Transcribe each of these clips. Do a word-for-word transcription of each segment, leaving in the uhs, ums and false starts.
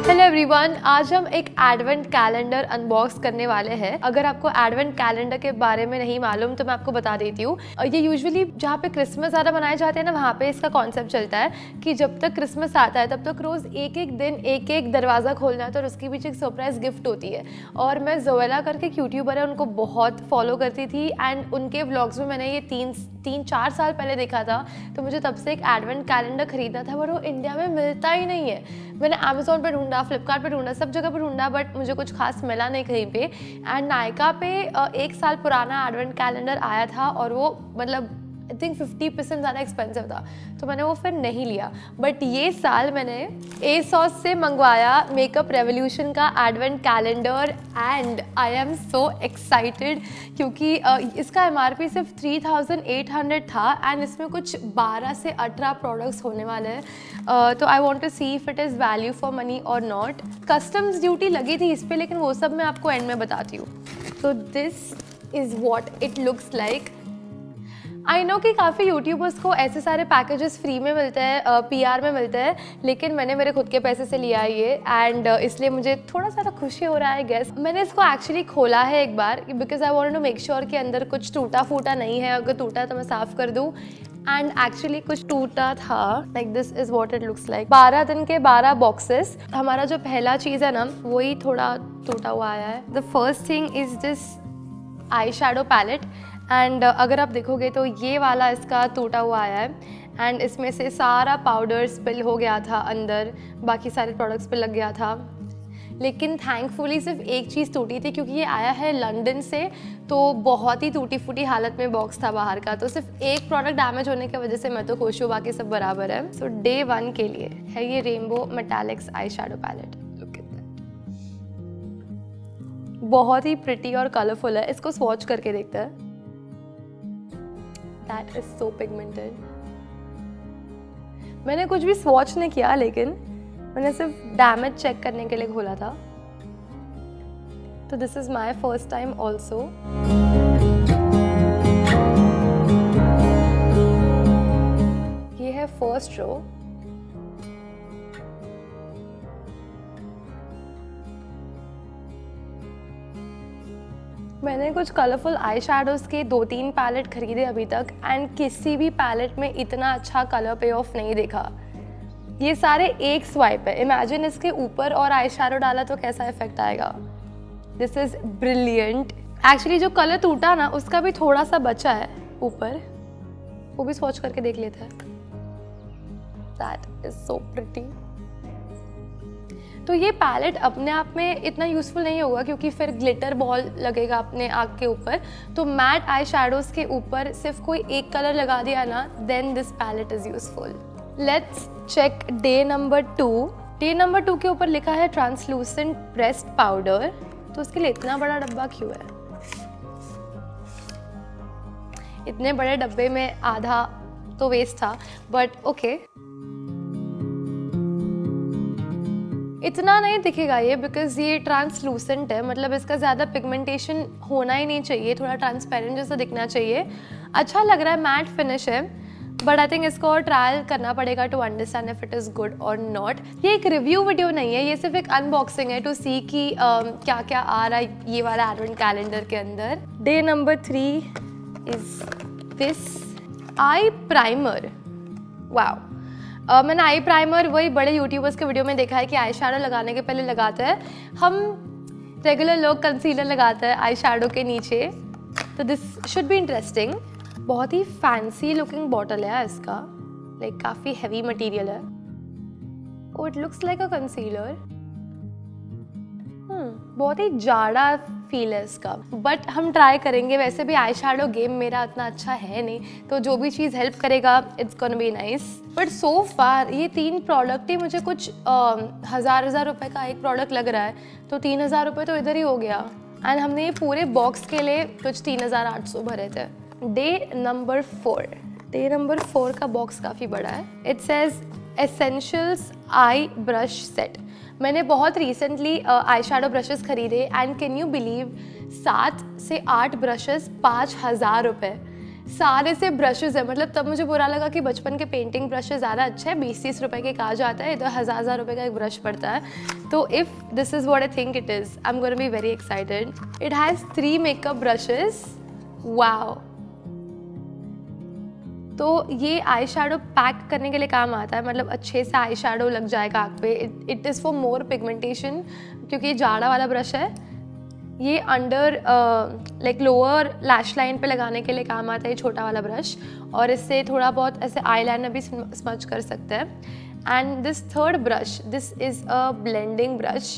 Hello everyone, आज हम एक एडवेंट कैलेंडर अनबॉक्स करने वाले हैं। अगर आपको एडवेंट कैलेंडर के बारे में नहीं मालूम तो मैं आपको बता देती हूँ। ये यूजुअली जहाँ पे क्रिसमस ज़्यादा मनाए जाते हैं ना, वहाँ पे इसका कॉन्सेप्ट चलता है कि जब तक क्रिसमस आता है तब तक रोज़ एक एक दिन एक एक दरवाज़ा खोलना है, तो उसके पीछे एक सरप्राइज गिफ्ट होती है। और मैं जोएला करके एक यूट्यूबर है, उनको बहुत फॉलो करती थी एंड उनके व्लॉग्स में मैंने ये तीन तीन चार साल पहले देखा था। तो मुझे तब से एक एडवेंट कैलेंडर खरीदना था, पर वो इंडिया में मिलता ही नहीं है। मैंने अमेज़ॉन पर ढूंढा, फ्लिपकार्ट पे ढूंढा, सब जगह पर ढूंढा, बट मुझे कुछ खास मिला नहीं कहीं पे। एंड नायका पे एक साल पुराना एडवेंट कैलेंडर आया था और वो मतलब आई थिंक फिफ्टी परसेंट ज़्यादा एक्सपेंसिव था, तो मैंने वो फिर नहीं लिया। बट ये साल मैंने एसॉस से मंगवाया मेकअप रेवोल्यूशन का advent calendar and I am so excited क्योंकि इसका एम आर पी सिर्फ थ्री थाउजेंड एट हंड्रेड था एंड इसमें कुछ बारह से अठारह प्रोडक्ट्स होने वाले हैं। uh, तो I want to see if it is value for money और नॉट। कस्टम्स ड्यूटी लगी थी इस पर, लेकिन वो सब मैं आपको एंड में बताती हूँ। तो this is what it looks like. I know कि काफ़ी यूट्यूबर्स को ऐसे सारे पैकेजेस फ्री में मिलते हैं, पीआर में मिलते हैं, लेकिन मैंने मेरे खुद के पैसे से लिया है ये एंड uh, इसलिए मुझे थोड़ा सा खुशी हो रहा है गेस। मैंने इसको एक्चुअली खोला है एक बार because I want to make sure कि अंदर कुछ टूटा फूटा नहीं है। अगर टूटा तो मैं साफ़ कर दूँ। एंड एक्चुअली कुछ टूटा था। Like this is what it looks like. बारह दिन के बारह बॉक्सेस। हमारा जो पहला चीज़ है ना, वही थोड़ा टूटा हुआ आया है। The first thing is this eye shadow palette and uh, अगर आप देखोगे तो ये वाला इसका टूटा हुआ आया है एंड इसमें से सारा पाउडर स्पिल हो गया था अंदर, बाकी सारे प्रोडक्ट्स पे लग गया था। लेकिन थैंकफुली सिर्फ एक चीज़ टूटी थी क्योंकि ये आया है लंदन से, तो बहुत ही टूटी फूटी हालत में बॉक्स था बाहर का। तो सिर्फ एक प्रोडक्ट डैमेज होने की वजह से मैं तो खुश हूँ, बाकी सब बराबर है। सो डे वन के लिए है ये rainbow metallics eye shadow palette. Look at that, बहुत ही प्रिटी और कलरफुल है। इसको स्वॉच करके देखते हैं। That is so pigmented. मैंने कुछ भी स्वॉच नहीं किया, लेकिन मैंने सिर्फ डैमेज चेक करने के लिए खोला था। तो this is my first time also. ये है फर्स्ट रो। मैंने कुछ कलरफुल आई शैडोज़ के दो तीन पैलेट खरीदे अभी तक एंड किसी भी पैलेट में इतना अच्छा कलर पे ऑफ नहीं देखा। ये सारे एक स्वाइप है। इमेजिन इसके ऊपर और आई शैडो डाला तो कैसा इफेक्ट आएगा। This is brilliant. एक्चुअली जो कलर टूटा ना, उसका भी थोड़ा सा बचा है ऊपर, वो भी स्वॉच करके देख लेते हैं। That is so pretty. तो ये पैलेट अपने आप में इतना यूज़फुल नहीं होगा क्योंकि फिर ग्लिटर बॉल लगेगा अपने आँख के ऊपर। तो मैट आई शैडोज़ के ऊपर सिर्फ कोई एक कलर लगा दिया ना, then this palette is useful. Let's check day number two. Day number two के ऊपर लिखा है ट्रांसलूसेंट प्रेस्ड पाउडर। तो उसके लिए इतना बड़ा डब्बा क्यों है? इतने बड़े डब्बे में आधा तो वेस्ट था, बट ओके। इतना नहीं दिखेगा ये बिकॉज ये ट्रांसलूसेंट है, मतलब इसका ज़्यादा पिगमेंटेशन होना ही नहीं चाहिए, थोड़ा ट्रांसपेरेंट जैसा दिखना चाहिए। अच्छा लग रहा है, मैट फिनिश है, बट आई थिंक इसको और ट्रायल करना पड़ेगा to understand if it is good और नॉट। ये एक रिव्यू वीडियो नहीं है, ये सिर्फ एक अनबॉक्सिंग है टू सी कि uh, क्या क्या आ रहा है ये वाला एडवेंट कैलेंडर के अंदर। Day number three is this eye primer. Wow. Uh, मैंने आई प्राइमर वही बड़े यूट्यूबर्स के वीडियो में देखा है कि आई शैडो लगाने के पहले लगाते हैं। हम रेगुलर लोग कंसीलर लगाते हैं आई शैडो के नीचे। तो दिस शुड बी इंटरेस्टिंग। बहुत ही फैंसी लुकिंग बॉटल है इसका, लाइक like, काफ़ी हैवी मटेरियल है। Oh it looks like a concealer. बहुत ही जाड़ा फील है इसका, बट हम ट्राई करेंगे। वैसे भी आई शैडो गेम मेरा इतना अच्छा है नहीं, तो जो भी चीज़ हेल्प करेगा it's gonna be nice. But so far ये तीन प्रोडक्ट ही मुझे कुछ हज़ार हज़ार रुपए का एक प्रोडक्ट लग रहा है, तो तीन हज़ार रुपये तो इधर ही हो गया। एंड हमने ये पूरे बॉक्स के लिए कुछ तीन हज़ार आठ सौ भरे थे। Day number four. Day number four का बॉक्स काफ़ी बड़ा है। It says essentials eye brush set. मैंने बहुत रिसेंटली आई शैडो ब्रशेस खरीदे एंड कैन यू बिलीव सात से आठ ब्रशेस पाँच हज़ार रुपये। सारे से ब्रशेज है, मतलब तब मुझे बुरा लगा कि बचपन के पेंटिंग ब्रशेज ज़्यादा अच्छे हैं, बीस तीस रुपए के कहा जाता है, इधर हज़ार हज़ार रुपए का एक ब्रश पड़ता है. तो if this is what I think it is, I am gonna be very excited. It has three makeup brushes. Wow. तो ये आई शेडो पैक करने के लिए काम आता है, मतलब अच्छे से आई शेडो लग जाएगा आँख पे. It is for more pigmentation, क्योंकि ये जाड़ा वाला ब्रश है. ये under like lower lash line पे लगाने के लिए काम आता है ये छोटा वाला ब्रश, और इससे थोड़ा बहुत ऐसे आई लाइनर भी स्मच कर सकते हैं. And this third brush, this is a blending brush.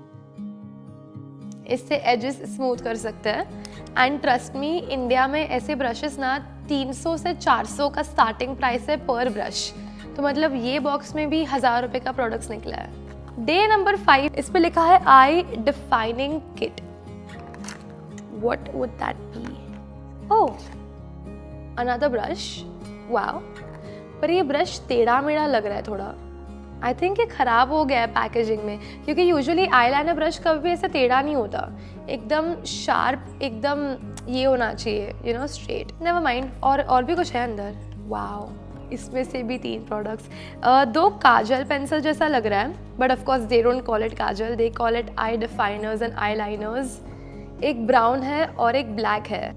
इससे एजेस स्मूथ कर सकते हैं. एंड ट्रस्ट मी, इंडिया में ऐसे ब्रशेस ना तीन सौ से चार सौ का स्टार्टिंग प्राइस है पर ब्रश. तो मतलब ये बॉक्स में भी हज़ार रुपये का प्रोडक्ट्स निकला है. डे नंबर फाइव, इस पे लिखा है eye defining kit. What would that be? Oh, another brush. Wow. पर ये ब्रश टेढ़ा मेढ़ा लग रहा है थोड़ा. आई थिंक ये ख़राब हो गया है पैकेजिंग में, क्योंकि यूजुअली आईलाइनर ब्रश कभी भी ऐसा टेढ़ा नहीं होता, एकदम शार्प, एकदम ये होना चाहिए, you know, straight. Never mind. और और भी कुछ है अंदर. वाओ. इसमें से भी तीन प्रोडक्ट्स. uh, दो काजल पेंसिल जैसा लग रहा है, but of course they don't call it kajal, they call it eye definers and eye liners. एक ब्राउन है और एक ब्लैक है.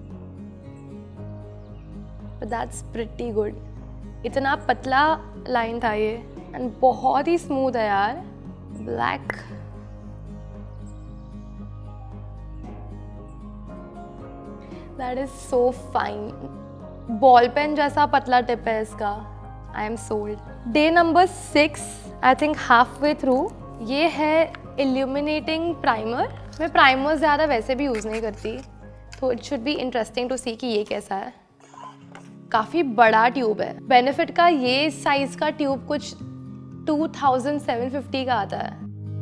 But that's pretty good. इतना पतला लाइन था ये, एंड बहुत ही स्मूथ है यार. Black. That is so fine. Ball pen जैसा पतला टिप है इसका. I am sold. Day number six, I think half way through. ये है इल्यूमिनेटिंग प्राइमर. मैं प्राइमर ज़्यादा वैसे भी यूज़ नहीं करती, तो it should be interesting to see कि ये कैसा है. काफ़ी बड़ा ट्यूब है. बेनिफिट का ये साइज़ का ट्यूब कुछ टू थाउजेंड सेवन फिफ्टी का आता है.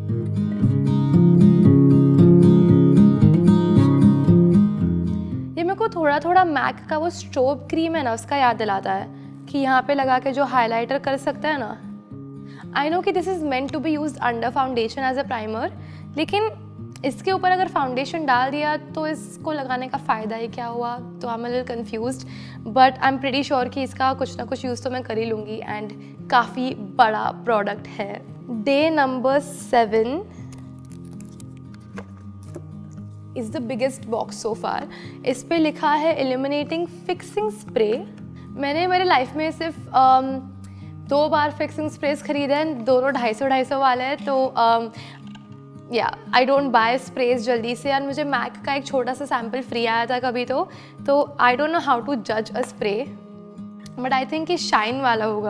ये मेरे को थोड़ा थोड़ा मैक का वो स्ट्रोब क्रीम है ना, उसका याद दिलाता है कि यहाँ पे लगा के जो हाइलाइटर कर सकते हैं ना. आई नो कि this is meant to be used under foundation as a primer, लेकिन इसके ऊपर अगर फाउंडेशन डाल दिया तो इसको लगाने का फ़ायदा ही क्या हुआ. तो I am a little confused, but I am pretty sure कि इसका कुछ ना कुछ यूज़ तो मैं कर ही लूँगी. एंड काफ़ी बड़ा प्रोडक्ट है. Day number seven is the biggest box so far. इस पे लिखा है इल्यूमिनेटिंग फिक्सिंग स्प्रे. मैंने मेरे लाइफ में सिर्फ um, दो बार फिक्सिंग स्प्रेज खरीदे हैं, दोनों ढाई सौ ढाई सौ वाले हैं. तो um, या आई डोंट बाय स्प्रेज जल्दी से. और मुझे मैक का एक छोटा सा सैम्पल फ्री आया था कभी, तो तो I don't know how to जज a spray, but I think ये शाइन वाला होगा.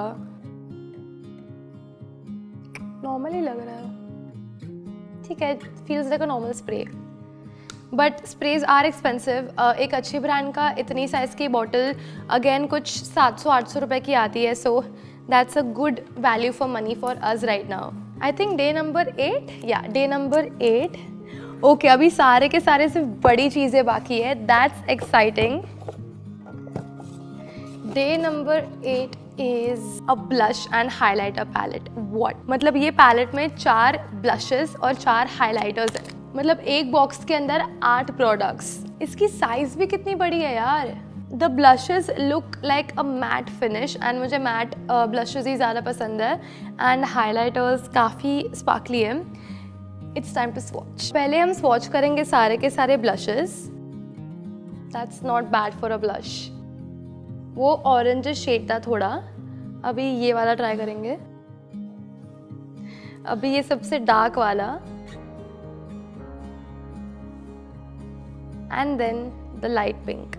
नॉर्मल ही लग रहा है. ठीक है, feels like a normal spray, but sprays are expensive. एक अच्छी ब्रांड का इतनी साइज़ की बॉटल अगेन कुछ सात सौ आठ सौ रुपये की आती है. So that's a good value for money for us right now. I think day number eight, या डे नंबर एट. ओके, अभी सारे के सारे सिर्फ बड़ी चीज़ें बाकी है. That's exciting. Day number eight is a blush and highlighter palette. What, मतलब ये पैलेट में चार ब्लशेस और चार हाईलाइटर्स हैं. मतलब एक बॉक्स के अंदर आठ प्रोडक्ट्स. इसकी साइज़ भी कितनी बड़ी है यार. The blushes look like a matte finish, and मुझे मैट ब्लशेज ही ज़्यादा पसंद है. एंड हाइलाइटर्स काफ़ी स्पार्कली है. It's time to swatch. पहले हम स्वॉच करेंगे सारे के सारे blushes. That's not bad for a blush. वो ऑरेंज शेड था थोड़ा. अभी ये वाला ट्राई करेंगे. अभी ये सबसे डार्क वाला, and then the light pink.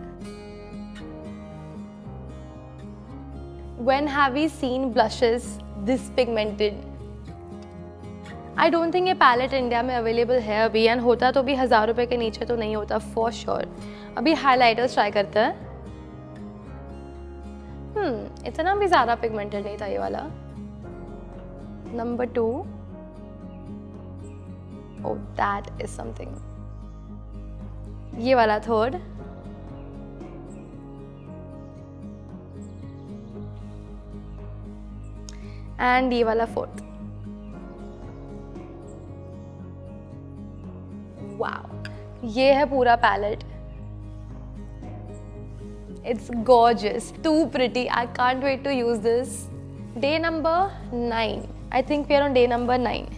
When have we seen blushes this pigmented? I don't think ये पैलेट इंडिया में अवेलेबल है अभी, एंड होता तो भी हज़ार रुपये के नीचे तो नहीं होता फॉर श्योर. अभी हाइलाइटर्स ट्राई करते हैं. हम्म इतना भी ज़्यादा पिगमेंटेड नहीं था ये वाला. Number two. Oh that is something. ये वाला थर्ड. एंड ये वाला फोर्थ. वाओ, ये है पूरा palette. It's gorgeous, too pretty. I can't wait to use this. Day number nine. I think we are on day number nine.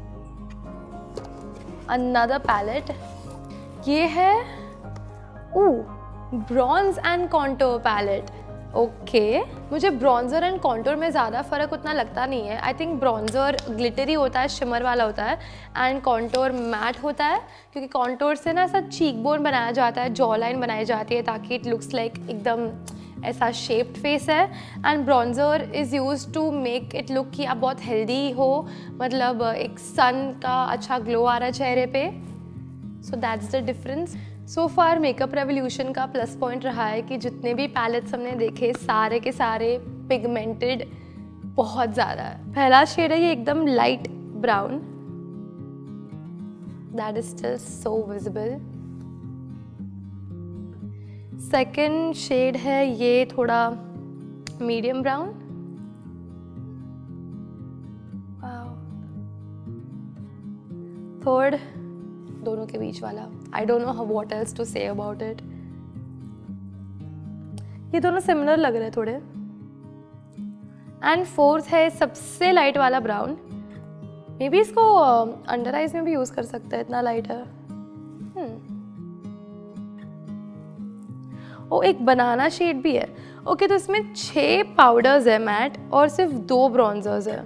Another palette. ये है ooh bronze and contour palette. Okay okay. मुझे bronzer and contour में ज़्यादा फ़र्क उतना लगता नहीं है. आई थिंक ब्रॉन्जर ग्लिटरी होता है, शिमर वाला होता है, एंड कॉन्टूर मैट होता है, क्योंकि कॉन्टूर से ना ऐसा चीक बोन बनाया जाता है, जॉ लाइन बनाई जाती है ताकि इट लुक्स लाइक एकदम ऐसा शेप्ड फेस है. And bronzer is use to make it look कि आप बहुत हेल्दी हो, मतलब एक सन का अच्छा ग्लो आ रहा है चेहरे पे. So that's the difference. So far makeup revolution का प्लस पॉइंट रहा है कि जितने भी पैलेट्स हमने देखे सारे के सारे पिगमेंटेड बहुत ज़्यादा है. पहला शेड है ये एकदम light brown, that is still so visible. Second shade है ये थोड़ा मीडियम ब्राउन. थर्ड दोनों के बीच वाला, I don't know what else to say about it. ये दोनों सिमिलर लग रहे हैं थोड़े. एंड फोर्थ है सबसे लाइट वाला ब्राउन. मे बी इसको अंडर आइज में भी यूज कर सकते हैं, इतना लाइट है. hmm. ओ एक बनाना शेड भी है. ओके okay, तो इसमें छह पाउडर्स है मैट और सिर्फ दो ब्रॉन्जर्स है.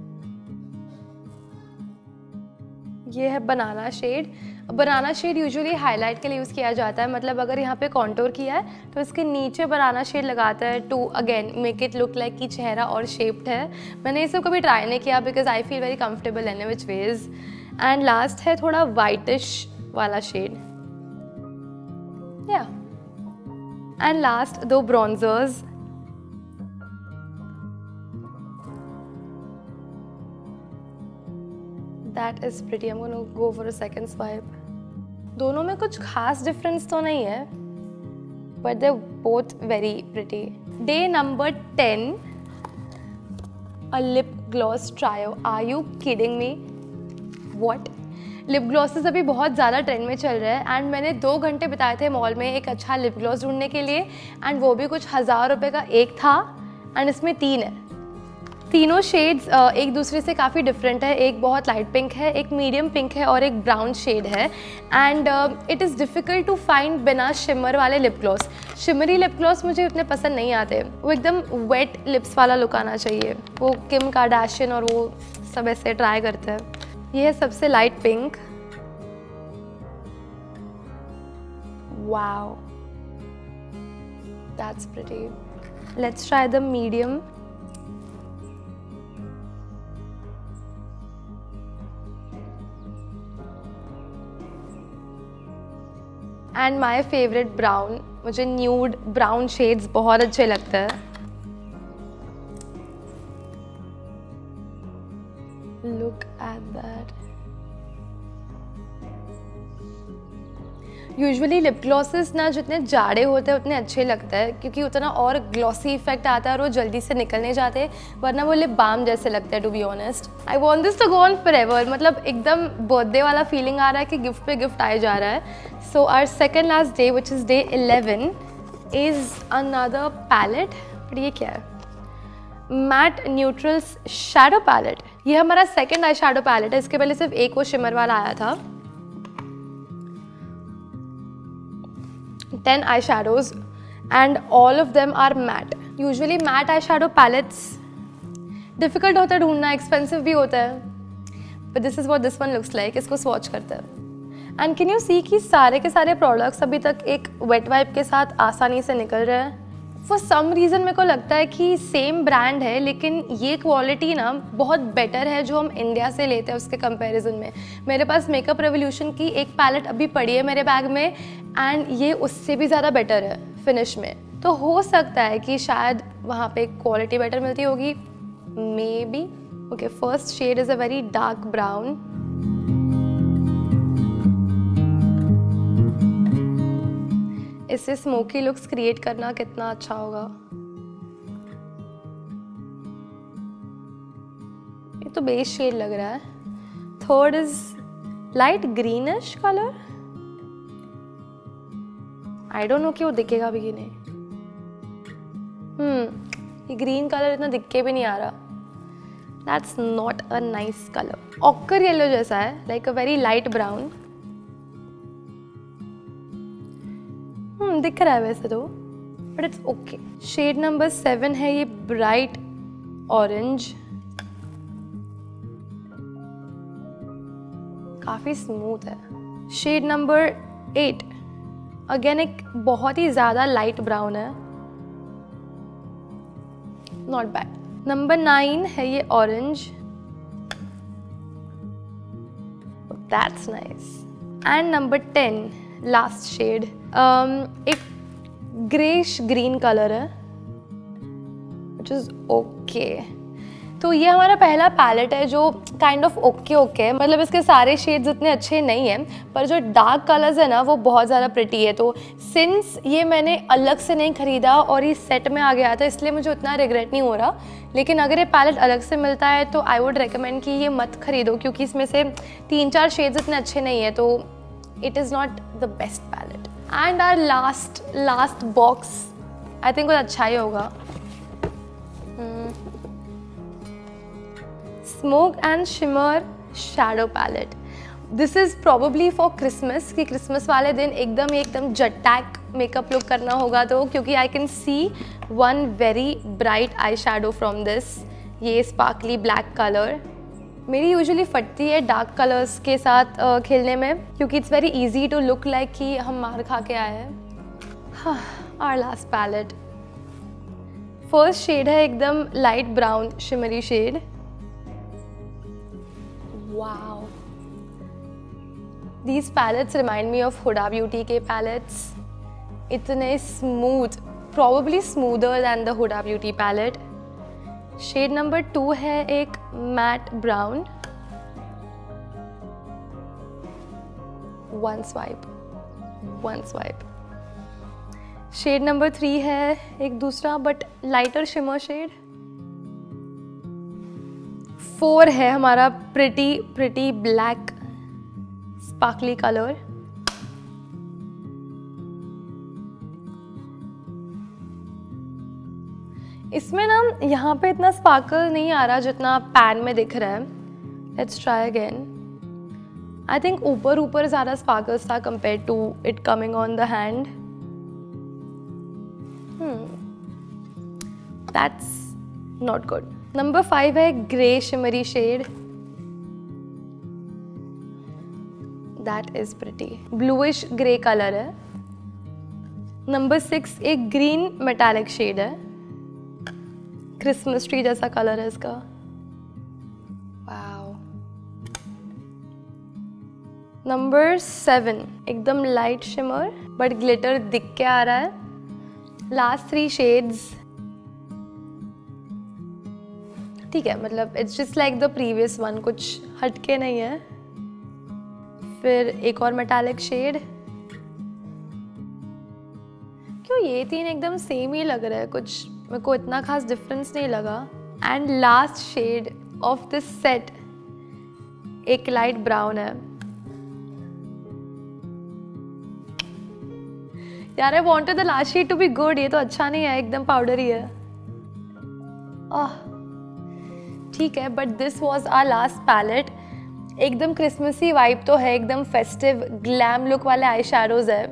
ये है banana shade. Banana shade usually highlight के लिए यूज़ किया जाता है, मतलब अगर यहाँ पे कॉन्टूर किया है तो इसके नीचे बनाना शेड लगाता है to again make it look like कि चेहरा और शेप्ड है. मैंने ये सब कभी ट्राई नहीं किया because I feel very comfortable in which ways. And last है थोड़ा वाइटिश वाला शेड. या एंड लास्ट दो ब्रॉन्जर्स. That is pretty. I'm going to go for a second swipe. दोनों में कुछ खास डिफरेंस तो नहीं है, but they're both very pretty. Day number ten. A lip gloss trio. Are you kidding me? What? Lip glosses अभी बहुत ज़्यादा ट्रेंड में चल रहे हैं एंड मैंने दो घंटे बिताए थे मॉल में एक अच्छा लिप ग्लॉस ढूंढने के लिए, एंड वो भी कुछ हज़ार रुपये का एक था, एंड इसमें तीन है. तीनों शेड्स एक दूसरे से काफ़ी डिफरेंट है. एक बहुत लाइट पिंक है, एक मीडियम पिंक है और एक ब्राउन शेड है. And it is difficult to find बिना शिमर वाले lip gloss. Shimmery lip gloss मुझे उतने पसंद नहीं आते. वो एकदम वेट लिप्स वाला लुक आना चाहिए. वो किम कार्दाशियन और वो सब ऐसे ट्राई करते हैं. ये है सबसे light pink. Wow, that's pretty. Let's try the medium. And my favourite brown. मुझे न्यूड ब्राउन शेड्स बहुत अच्छे लगते हैं. Look at that. Usually lip glosses ना जितने जाड़े होते हैं उतने अच्छे लगते हैं, क्योंकि उतना और ग्लॉसी इफेक्ट आता है और वो जल्दी से निकलने जाते, वरना वो लिप बाम जैसे लगते हैं. To be honest, I want this to go on forever. मतलब एकदम बर्थडे वाला फीलिंग आ रहा है कि गिफ्ट पे गिफ्ट आए जा रहा है. So our second last day which is day eleven is another palette. But ये क्या है? Matte neutrals shadow palette. ये हमारा सेकेंड आई शैडो पैलेट है. इसके पहले सिर्फ एक वो शिमर वाला आया था. ten eyeshadows and all of them are matte. Usually matte eyeshadow palettes difficult होता है ढूंढना, expensive भी होता है, but this is what this one looks like. इसको swatch करते हैं and can you see कि सारे के सारे products अभी तक एक wet wipe के साथ आसानी से निकल रहे हैं. For some reason मेरे को लगता है कि सेम ब्रांड है लेकिन ये क्वालिटी ना बहुत बेटर है जो हम इंडिया से लेते हैं उसके कंपैरिजन में. मेरे पास मेकअप रेवोल्यूशन की एक पैलेट अभी पड़ी है मेरे बैग में एंड ये उससे भी ज़्यादा बेटर है फिनिश में. तो हो सकता है कि शायद वहाँ पे क्वालिटी बेटर मिलती होगी, maybe. Okay, first shade is a very dark brown. इससे स्मोकी लुक्स क्रिएट करना कितना अच्छा होगा. ये तो बेस शेड लग रहा है. Third is light greenish colour. I don't know कि वो दिखेगा भी कि नहीं. हम्म ये ग्रीन कलर इतना दिख के भी नहीं आ रहा. That's not a nice colour. Ochre yellow जैसा है, like a very light brown. Hmm दिख रहा है वैसे तो, but it's okay. Shade number seven है ये ब्राइट ऑरेंज. काफी स्मूथ है. शेड नंबर एट अगेन एक बहुत ही ज्यादा लाइट ब्राउन है. Not bad. नंबर नाइन है ये orange. That's nice. And number ten last shade एक ग्रेश ग्रीन कलर है, विच इज ओके. तो ये हमारा पहला पैलेट है जो काइंड ऑफ ओके ओके है. मतलब इसके सारे शेड्स इतने अच्छे नहीं हैं, पर जो डार्क कलर्स है ना वो बहुत ज़्यादा प्रिटी है. तो सिंस ये मैंने अलग से नहीं ख़रीदा और ये सेट में आ गया था, इसलिए मुझे उतना रिग्रेट नहीं हो रहा. लेकिन अगर ये पैलेट अलग से मिलता है तो आई वुड रिकमेंड कि ये मत खरीदो, क्योंकि इसमें से तीन चार शेड्स इतने अच्छे नहीं है. तो it is not the best palette. And our last last box I think कुछ अच्छा ही होगा. Smoke and Shimmer Shadow Palette. This is probably for Christmas, कि Christmas वाले दिन एकदम एकदम जटैक मेकअप लुक करना होगा. तो क्योंकि I can see one very bright eye shadow from this. ये sparkly black color. मेरी यूजुअली फटती है डार्क कलर्स के साथ uh, खेलने में, क्योंकि it's very easy to look like कि हम मार खा के आए हैं. Our last palette. First shade है एकदम light brown shimmery shade. Wow. These palettes remind me of Huda Beauty के palettes. इतने smooth, probably smoother than the Huda Beauty palette. Shade number two है एक matte brown. One swipe, one swipe. Shade number three है एक दूसरा but lighter shimmer shade. Four है हमारा pretty pretty black sparkly colour. इसमें ना यहाँ पे इतना स्पार्कल नहीं आ रहा जितना पैन में दिख रहा है. Let's try again. I think ऊपर ऊपर ज़्यादा स्पार्कल्स था compare to it coming on the hand. That's not good. Number five है grey shimmery shade. That is pretty. Bluish grey colour है. नंबर सिक्स एक ग्रीन मेटालिक शेड है. Christmas tree जैसा colour है इसका. वाओ. नंबर सेवन एकदम light shimmer but glitter दिख के आ रहा है. लास्ट थ्री शेड्स ठीक है, मतलब it's just like the previous one, कुछ हटके नहीं है. फिर एक और मेटालिक शेड. क्यों ये तीन एकदम सेम ही लग रहा है, कुछ मेरे को इतना खास डिफरेंस नहीं लगा. And last shade of this set एक लाइट ब्राउन है. यार I wanted the last shade to be good. ये तो अच्छा नहीं है, एकदम पाउडरी है. आह ठीक है, but this was our last palette. एकदम क्रिसमसी वाइब तो है, एकदम फेस्टिव ग्लैम लुक वाले आई शैडोज है.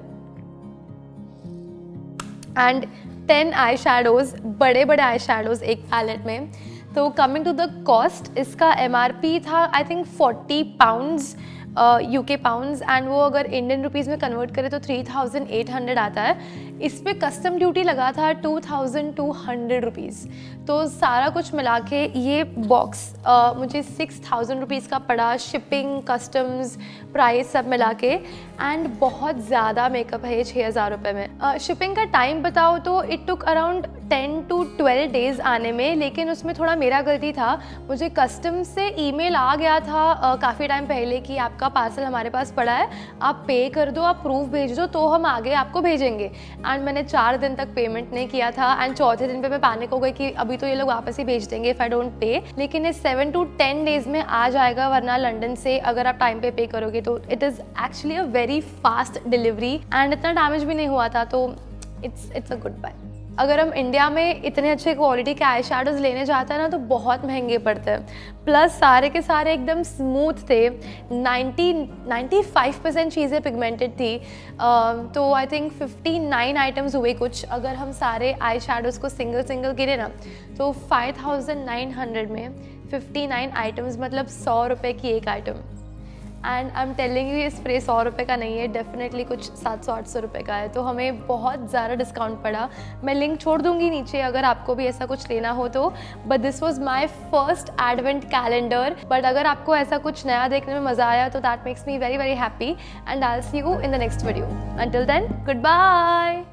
एंड टेन आई शैडोज, बड़े बड़े आई शैडोज एक पैलेट में. तो कमिंग टू द कॉस्ट, इसका एम आर पी था I think forty pounds UK pounds, and वो अगर इंडियन रुपीज़ में कन्वर्ट करें तो थ्री थाउजेंड एट हंड्रेड आता है. इस पे कस्टम ड्यूटी लगा था two thousand two hundred rupees. तो सारा कुछ मिला के ये बॉक्स uh, मुझे सिक्स थाउजेंड रुपीज़ का पड़ा. शिपिंग, कस्टम्स, प्राइस सब मिला के. एंड बहुत ज़्यादा मेकअप है ये छः हज़ार रुपये में. शिपिंग uh, का टाइम बताओ तो it took around ten to twelve days आने में, लेकिन उसमें थोड़ा मेरा गलती था. मुझे कस्टम से ईमेल आ गया था uh, काफ़ी टाइम पहले कि आपका पार्सल हमारे पास पड़ा है, आप पे कर दो, आप प्रूफ भेज दो तो हम आगे आपको भेजेंगे. एंड मैंने चार दिन तक पेमेंट नहीं किया था. एंड चौथे दिन पे मैं पैनिक हो गई कि अभी तो ये लोग वापस ही भेज देंगे इफ़ आई डोंट पे. लेकिन ये सेवन टू टेन डेज में आ जाएगा, वरना लंदन से अगर आप टाइम पे पे करोगे तो it is actually a very fast delivery. And इतना डैमेज भी नहीं हुआ था, तो it's it's a good buy. अगर हम इंडिया में इतने अच्छे क्वालिटी के आई शेडोज़ लेने जाते हैं ना तो बहुत महंगे पड़ते हैं। प्लस सारे के सारे एकदम स्मूथ थे, नाइन्टी नाइन्टी फाइव परसेंट चीज़ें पिगमेंटेड थी। uh, तो I think fifty nine items हुए कुछ। अगर हम सारे आई शेडोज़ को सिंगल सिंगल गिने ना तो फाइव थाउजेंड नाइन हंड्रेड में फिफ्टी नाइन आइटम्स, मतलब सौ रुपये की एक item. And I am telling you ये स्प्रे सौ रुपये का नहीं है, डेफिनेटली कुछ सात सौ आठ सौ रुपये का है। तो हमें बहुत ज़्यादा डिस्काउंट पड़ा। मैं लिंक छोड़ दूँगी नीचे अगर आपको भी ऐसा कुछ लेना हो तो। But this was my first advent calendar. But अगर आपको ऐसा कुछ नया देखने में मज़ा आया तो that makes me very very happy and I will see you in the next video. Until then, good bye.